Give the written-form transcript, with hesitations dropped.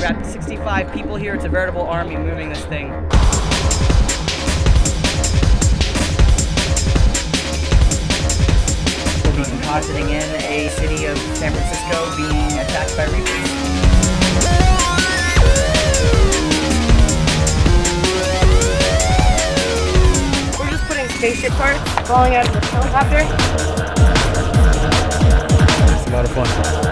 got 65 people here. It's a veritable army moving this thing. We'll be compositing in a city of San Francisco being attacked by reapers. We're just putting spaceship parts falling out of the helicopter. It's a lot of fun.